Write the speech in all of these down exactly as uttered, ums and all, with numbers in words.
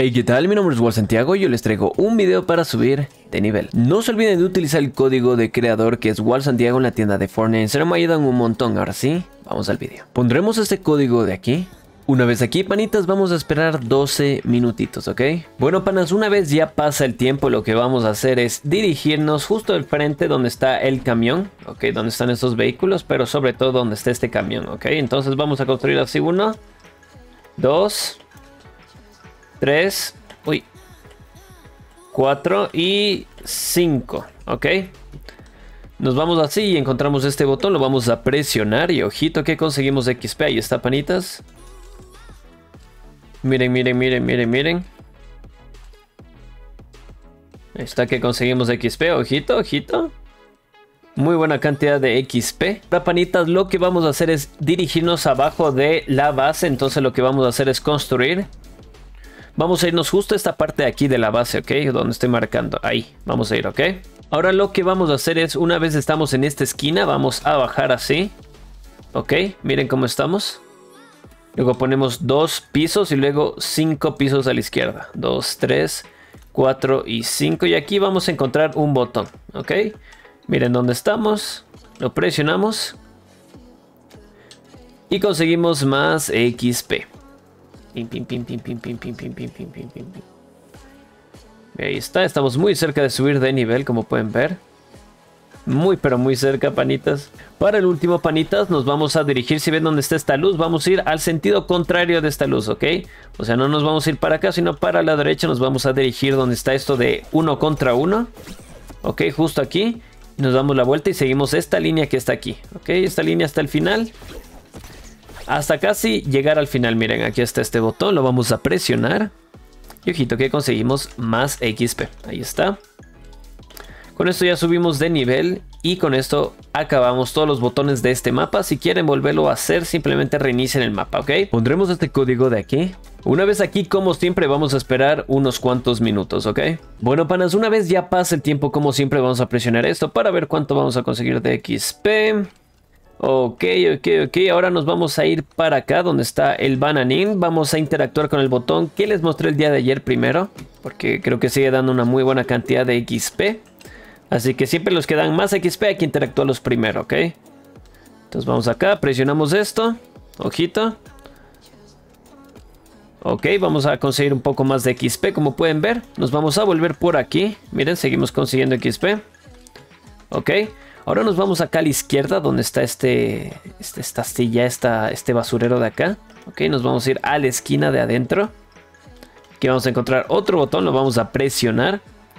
Hey, ¿qué tal? Mi nombre es Wall Santiago y yo les traigo un video para subir de nivel. No se olviden de utilizar el código de creador que es Wall Santiago en la tienda de Fortnite. Se me ayudan un montón. Ahora sí, vamos al video. Pondremos este código de aquí. Una vez aquí, panitas, vamos a esperar doce minutitos, ¿ok? Bueno, panas, una vez ya pasa el tiempo, lo que vamos a hacer es dirigirnos justo al frente donde está el camión, ¿ok? Donde están estos vehículos, pero sobre todo donde está este camión, ¿ok? Entonces vamos a construir así uno, dos, tres, uy, cuatro y cinco, ¿ok? Nos vamos así y encontramos este botón, lo vamos a presionar y ojito que conseguimos X P, ahí está, panitas. Miren, miren, miren, miren, miren. Ahí está que conseguimos X P, ojito, ojito. Muy buena cantidad de X P. Ahora, panitas, lo que vamos a hacer es dirigirnos abajo de la base. Entonces lo que vamos a hacer es construir. Vamos a irnos justo a esta parte de aquí de la base, ¿ok? Donde estoy marcando, ahí, vamos a ir, ¿ok? Ahora lo que vamos a hacer es, una vez estamos en esta esquina, vamos a bajar así. ¿Ok? Miren cómo estamos. Luego ponemos dos pisos y luego cinco pisos a la izquierda. Dos, tres, cuatro y cinco. Y aquí vamos a encontrar un botón. ¿Ok? Miren dónde estamos. Lo presionamos. Y conseguimos más X P. Pim, pim, pim, pim, pim, pim, pim, pim, pim, pim, pim, pim. Ahí está. Estamos muy cerca de subir de nivel, como pueden ver. Muy pero muy cerca, panitas. Para el último, panitas, nos vamos a dirigir. Si ven dónde está esta luz, vamos a ir al sentido contrario de esta luz, ¿ok? O sea, no nos vamos a ir para acá, sino para la derecha. Nos vamos a dirigir donde está esto de uno contra uno. Ok, justo aquí. Nos damos la vuelta y seguimos esta línea que está aquí. Ok, esta línea hasta el final. Hasta casi llegar al final. Miren, aquí está este botón, lo vamos a presionar. Y ojito que conseguimos más X P. Ahí está. Con esto ya subimos de nivel y con esto acabamos todos los botones de este mapa. Si quieren volverlo a hacer, simplemente reinicien el mapa, ¿ok? Pondremos este código de aquí. Una vez aquí, como siempre, vamos a esperar unos cuantos minutos, ¿ok? Bueno, panas, una vez ya pasa el tiempo, como siempre, vamos a presionar esto para ver cuánto vamos a conseguir de X P. Ok, ok, ok. Ahora nos vamos a ir para acá donde está el bananín. Vamos a interactuar con el botón que les mostré el día de ayer primero, porque creo que sigue dando una muy buena cantidad de X P. Así que siempre los que dan más X P hay que interactuarlos primero, ¿ok? Entonces vamos acá, presionamos esto. Ojito. Ok, vamos a conseguir un poco más de X P, como pueden ver. Nos vamos a volver por aquí. Miren, seguimos consiguiendo X P. Ok, ahora nos vamos acá a la izquierda, donde está este, este esta astilla, esta, este basurero de acá. Ok, nos vamos a ir a la esquina de adentro. Aquí vamos a encontrar otro botón, lo vamos a presionar.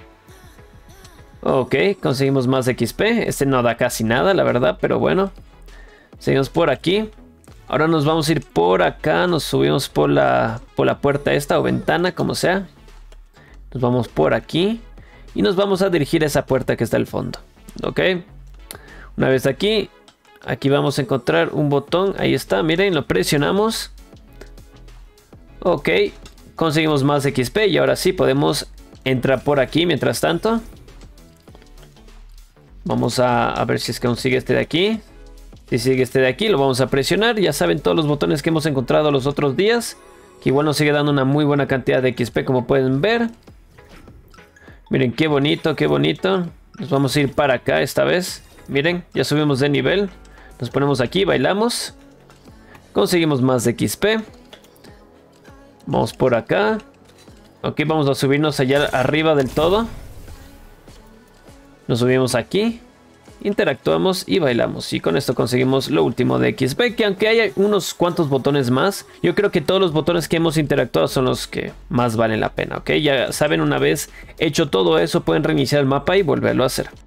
Ok, conseguimos más X P. Este no da casi nada, la verdad, pero bueno. Seguimos por aquí. Ahora nos vamos a ir por acá. Nos subimos por la, por la puerta esta o ventana, como sea. Nos vamos por aquí. Y nos vamos a dirigir a esa puerta que está al fondo. Ok. Una vez aquí. Aquí vamos a encontrar un botón. Ahí está, miren, lo presionamos. Ok. Conseguimos más X P. Y ahora sí podemos entrar por aquí mientras tanto. Vamos a, a ver si es que consigue este de aquí. Si sigue este de aquí, lo vamos a presionar. Ya saben todos los botones que hemos encontrado los otros días. Que igual nos sigue dando una muy buena cantidad de X P, como pueden ver. Miren, qué bonito, qué bonito. Nos vamos a ir para acá esta vez. Miren, ya subimos de nivel. Nos ponemos aquí, bailamos. Conseguimos más de X P. Vamos por acá. Ok, vamos a subirnos allá arriba del todo. Nos subimos aquí, interactuamos y bailamos. Y con esto conseguimos lo último de X P. Que aunque haya unos cuantos botones más, yo creo que todos los botones que hemos interactuado son los que más valen la pena, ¿ok? Ya saben, una vez hecho todo eso, pueden reiniciar el mapa y volverlo a hacer.